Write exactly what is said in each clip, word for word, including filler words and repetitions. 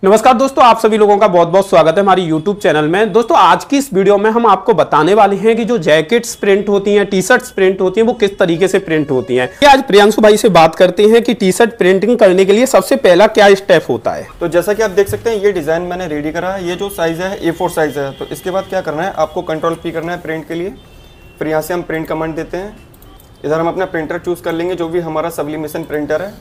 नमस्कार दोस्तों, आप सभी लोगों का बहुत बहुत स्वागत है हमारी यूट्यूब चैनल में। दोस्तों आज की इस वीडियो में हम आपको बताने वाले हैं कि जो जैकेट्स प्रिंट होती हैं, टी शर्ट्स प्रिंट होती हैं, वो किस तरीके से प्रिंट होती हैं। आज प्रियांशु भाई से बात करते हैं कि टी शर्ट प्रिंटिंग करने के लिए सबसे पहला क्या स्टेप होता है। तो जैसा कि आप देख सकते हैं, ये डिजाइन मैंने रेडी करा है। ये जो साइज है ए फोर साइज है। तो इसके बाद क्या करना है, आपको कंट्रोल पी करना है प्रिंट के लिए। फिर यहाँ से हम प्रिंट कमांड देते हैं। इधर हम अपना प्रिंटर चूज कर लेंगे, जो भी हमारा सब्लिमेशन प्रिंटर है,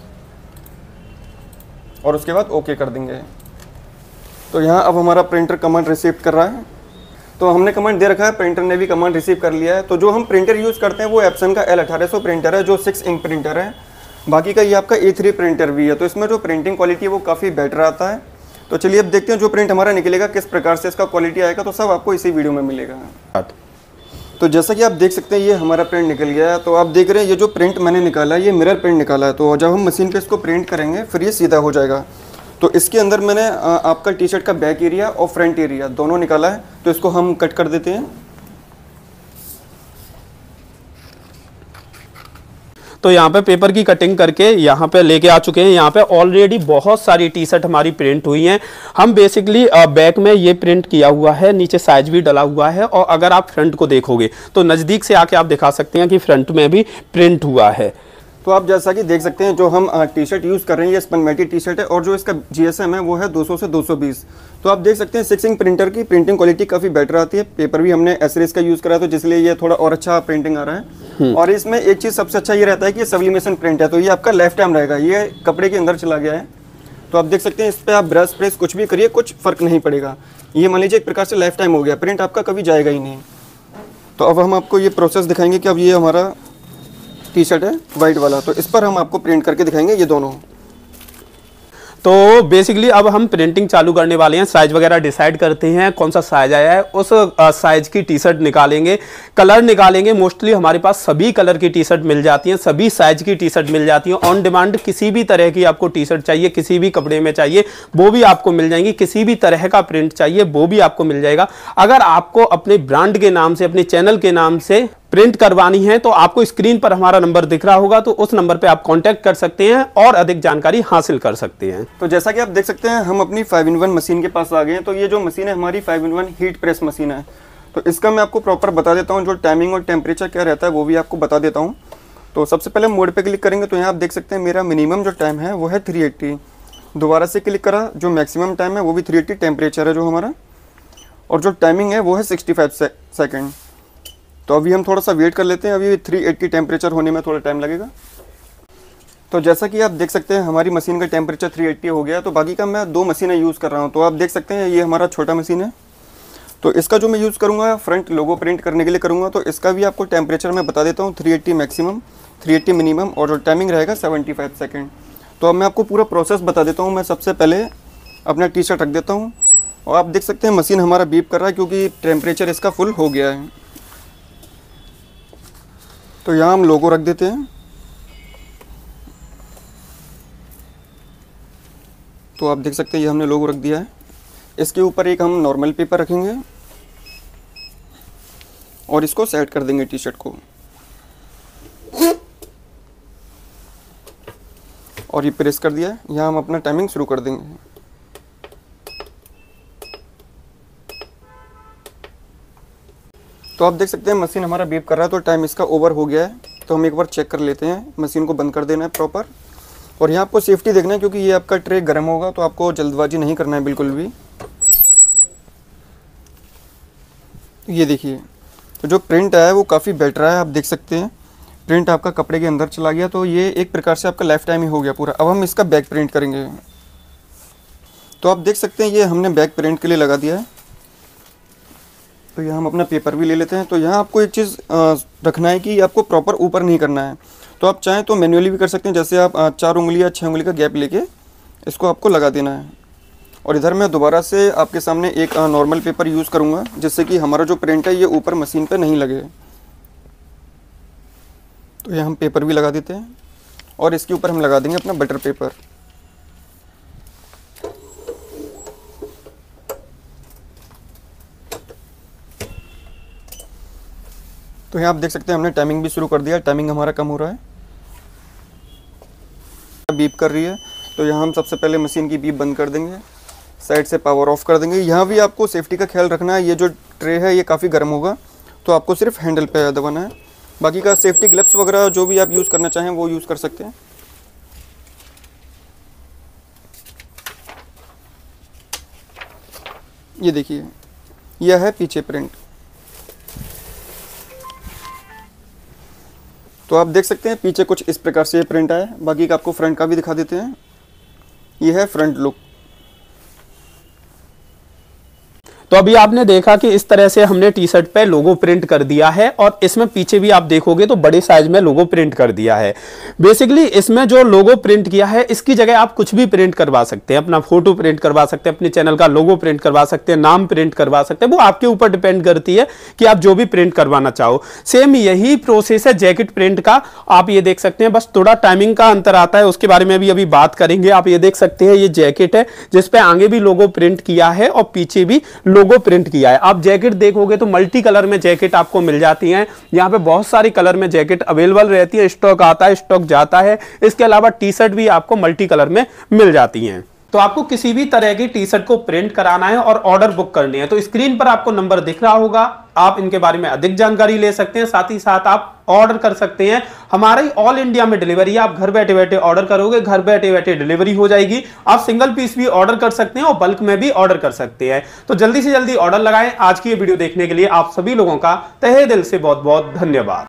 और उसके बाद ओके कर देंगे। तो यहाँ अब हमारा प्रिंटर कमांड रिसीव कर रहा है। तो हमने कमांड दे रखा है, प्रिंटर ने भी कमांड रिसीव कर लिया है। तो जो हम प्रिंटर यूज़ करते हैं वो एप्सन का एल अठारह सौ प्रिंटर है, जो सिक्स इंक प्रिंटर है। बाकी का ये आपका ए थ्री प्रिंटर भी है। तो इसमें जो प्रिंटिंग क्वालिटी है वो काफ़ी बेटर आता है। तो चलिए अब देखते हैं जो प्रिंट हमारा निकलेगा किस प्रकार से इसका क्वालिटी आएगा। तो सब आपको इसी वीडियो में मिलेगा। तो जैसा कि आप देख सकते हैं, ये हमारा प्रिंट निकल गया है। तो आप देख रहे हैं ये जो प्रिंट मैंने निकाला है, ये मिरर प्रिंट निकाला है। तो जब हम मशीन पे इसको प्रिंट करेंगे फिर ये सीधा हो जाएगा। तो इसके अंदर मैंने आपका टी शर्ट का बैक एरिया और फ्रंट एरिया दोनों निकाला है। तो इसको हम कट कर देते हैं। तो यहाँ पे पेपर की कटिंग करके यहाँ पे लेके आ चुके हैं। यहाँ पे ऑलरेडी बहुत सारी टी शर्ट हमारी प्रिंट हुई हैं। हम बेसिकली बैक में ये प्रिंट किया हुआ है, नीचे साइज भी डला हुआ है। और अगर आप फ्रंट को देखोगे तो नज़दीक से आके आप दिखा सकते हैं कि फ्रंट में भी प्रिंट हुआ है। तो आप जैसा कि देख सकते हैं, जो हम टी शर्ट यूज़ कर रहे हैं ये स्पनमेटिक टी शर्ट है, और जो इसका जीएसएम है वो है दो सौ से दो सौ बीस। तो आप देख सकते हैं सिक्स इंक प्रिंटर की प्रिंटिंग क्वालिटी काफ़ी बेटर आती है। पेपर भी हमने एसरेस का यूज़ करा, तो जिसलिए ये थोड़ा और अच्छा प्रिंटिंग आ रहा है। और इसमें एक चीज़ सबसे अच्छा ये रहता है कि ये सब्लिमेशन प्रिंट है। तो ये आपका लेफ्ट टाइम रहेगा, ये कपड़े के अंदर चला गया है। तो आप देख सकते हैं, इस पर आप ब्रश प्रेस कुछ भी करिए, कुछ फ़र्क नहीं पड़ेगा। ये मान लीजिए एक प्रकार से लाइफ टाइम हो गया, प्रिंट आपका कभी जाएगा ही नहीं। तो अब हम आपको ये प्रोसेस दिखाएंगे कि अब ये हमारा टी शर्ट है वाइट वाला। तो इस पर हम आपको प्रिंट करके दिखाएंगे ये दोनों। तो बेसिकली अब हम प्रिंटिंग चालू करने वाले हैं। साइज वगैरह डिसाइड करते हैं, कौन सा साइज आया है उस साइज की टी शर्ट निकालेंगे, कलर निकालेंगे। मोस्टली हमारे पास सभी कलर की टी शर्ट मिल जाती हैं, सभी साइज की टी शर्ट मिल जाती हैं। ऑन डिमांड किसी भी तरह की आपको टी शर्ट चाहिए, किसी भी कपड़े में चाहिए वो भी आपको मिल जाएंगी। किसी भी तरह का प्रिंट चाहिए वो भी आपको मिल जाएगा। अगर आपको अपने ब्रांड के नाम से, अपने चैनल के नाम से प्रिंट करवानी है तो आपको स्क्रीन पर हमारा नंबर दिख रहा होगा। तो उस नंबर पे आप कांटेक्ट कर सकते हैं और अधिक जानकारी हासिल कर सकते हैं। तो जैसा कि आप देख सकते हैं, हम अपनी फाइव इन वन मशीन के पास आ गए हैं। तो ये जो मशीन है हमारी five in one heat press machine है। तो इसका मैं आपको प्रॉपर बता देता हूँ, जो टाइमिंग और टेम्परेचर क्या रहता है वो भी आपको बता देता हूँ। तो सबसे पहले मोड पे क्लिक करेंगे तो यहाँ आप देख सकते हैं मेरा मिनिमम जो टाइम है वो है थ्री एट्टी। दोबारा से क्लिक करा, जो मैक्सिमम टाइम है वो भी थ्री एट्टी टेम्परेचर है जो हमारा, और जो टाइमिंग है वो है सिक्सटी फाइव सेकेंड। तो अभी हम थोड़ा सा वेट कर लेते हैं, अभी थ्री एट्टी टेम्परेचर होने में थोड़ा टाइम लगेगा। तो जैसा कि आप देख सकते हैं हमारी मशीन का टेम्परेचर थ्री एट्टी हो गया। तो बाकी का मैं दो मशीनें यूज़ कर रहा हूँ। तो आप देख सकते हैं ये हमारा छोटा मशीन है। तो इसका जो मैं यूज़ करूँगा फ्रंट लोगो प्रिंट करने के लिए करूँगा। तो इसका भी आपको टेम्परेचर मैं बता देता हूँ, three eighty maximum, three eighty minimum, और जो टाइमिंग रहेगा सेवेंटी फाइव सेकेंड। तो अब मैं आपको पूरा प्रोसेस बता देता हूँ। मैं सबसे पहले अपना टी शर्ट रख देता हूँ, और आप देख सकते हैं मशीन हमारा बीप कर रहा है क्योंकि टेम्परेचर इसका फुल हो गया है। तो यहाँ हम लोगो रख देते हैं। तो आप देख सकते हैं ये हमने लोगो रख दिया है। इसके ऊपर एक हम नॉर्मल पेपर रखेंगे और इसको सेट कर देंगे टी शर्ट को, और ये प्रेस कर दिया है। यहाँ हम अपना टाइमिंग शुरू कर देंगे। तो आप देख सकते हैं मशीन हमारा बीप कर रहा है, तो टाइम इसका ओवर हो गया है। तो हम एक बार चेक कर लेते हैं। मशीन को बंद कर देना है प्रॉपर, और यहाँ आपको सेफ्टी देखना है क्योंकि ये आपका ट्रे गर्म होगा। तो आपको जल्दबाजी नहीं करना है बिल्कुल भी। ये देखिए, तो जो प्रिंट है वो काफ़ी बेटर है। आप देख सकते हैं प्रिंट आपका कपड़े के अंदर चला गया। तो ये एक प्रकार से आपका लाइफ टाइम ही हो गया पूरा। अब हम इसका बैक प्रिंट करेंगे। तो आप देख सकते हैं ये हमने बैक प्रिंट के लिए लगा दिया है। तो यहाँ हम अपना पेपर भी ले लेते हैं। तो यहाँ आपको एक चीज़ रखना है कि आपको प्रॉपर ऊपर नहीं करना है। तो आप चाहें तो मैन्युअली भी कर सकते हैं, जैसे आप चार उंगली या छः उंगली का गैप लेके इसको आपको लगा देना है। और इधर मैं दोबारा से आपके सामने एक नॉर्मल पेपर यूज़ करूँगा, जिससे कि हमारा जो प्रिंट है ये ऊपर मशीन पे नहीं लगे। तो यहाँ हम पेपर भी लगा देते हैं, और इसके ऊपर हम लगा देंगे अपना बटर पेपर। तो यहाँ आप देख सकते हैं हमने टाइमिंग भी शुरू कर दिया। टाइमिंग हमारा कम हो रहा है, बीप कर रही है। तो यहाँ हम सबसे पहले मशीन की बीप बंद कर देंगे। साइड से पावर ऑफ कर देंगे। यहाँ भी आपको सेफ्टी का ख्याल रखना है, ये जो ट्रे है ये काफ़ी गर्म होगा, तो आपको सिर्फ हैंडल पे दबाना है। बाकी का सेफ्टी ग्लव्स वगैरह जो भी आप यूज़ करना चाहें वो यूज़ कर सकते हैं। ये देखिए, यह है पीछे प्रिंट। तो आप देख सकते हैं पीछे कुछ इस प्रकार से ये प्रिंट आया। बाकी का आपको फ्रंट का भी दिखा देते हैं। ये है फ्रंट लुक। तो अभी आपने देखा कि इस तरह से हमने टी शर्ट पे लोगो प्रिंट कर दिया है और इसमें पीछे भी आप देखोगे तो बड़े साइज में लोगो प्रिंट कर दिया है। बेसिकली इसमें जो लोगो प्रिंट किया है इसकी जगह आप कुछ भी प्रिंट करवा सकते हैं, अपना फोटो प्रिंट करवा सकते हैं, अपने चैनल का लोगो प्रिंट करवा सकते हैं, नाम प्रिंट करवा सकते हैं, वो आपके ऊपर डिपेंड करती है कि आप जो भी प्रिंट करवाना चाहो। सेम यही प्रोसेस है जैकेट प्रिंट का। आप ये देख सकते हैं, बस थोड़ा टाइमिंग का अंतर आता है, उसके बारे में भी अभी बात करेंगे। आप ये देख सकते हैं ये जैकेट है जिसपे आगे भी लोगो प्रिंट किया है और पीछे भी लोगो प्रिंट किया है। आप जैकेट देखोगे तो मल्टी कलर में जैकेट आपको मिल जाती हैं। यहां पे बहुत सारी कलर में जैकेट अवेलेबल रहती है, स्टॉक आता है, स्टॉक जाता है। इसके अलावा टी शर्ट भी आपको मल्टी कलर में मिल जाती हैं। तो आपको किसी भी तरह की टी शर्ट को प्रिंट कराना है और ऑर्डर बुक करनी है तो स्क्रीन पर आपको नंबर दिख रहा होगा, आप इनके बारे में अधिक जानकारी ले सकते हैं, साथ ही साथ आप ऑर्डर कर सकते हैं। हमारी ऑल इंडिया में डिलीवरी है, आप घर बैठे बैठे ऑर्डर करोगे, घर बैठे बैठे डिलीवरी हो जाएगी। आप सिंगल पीस भी ऑर्डर कर सकते हैं और बल्क में भी ऑर्डर कर सकते हैं। तो जल्दी से जल्दी ऑर्डर लगाएं। आज की ये वीडियो देखने के लिए आप सभी लोगों का तहे दिल से बहुत बहुत धन्यवाद।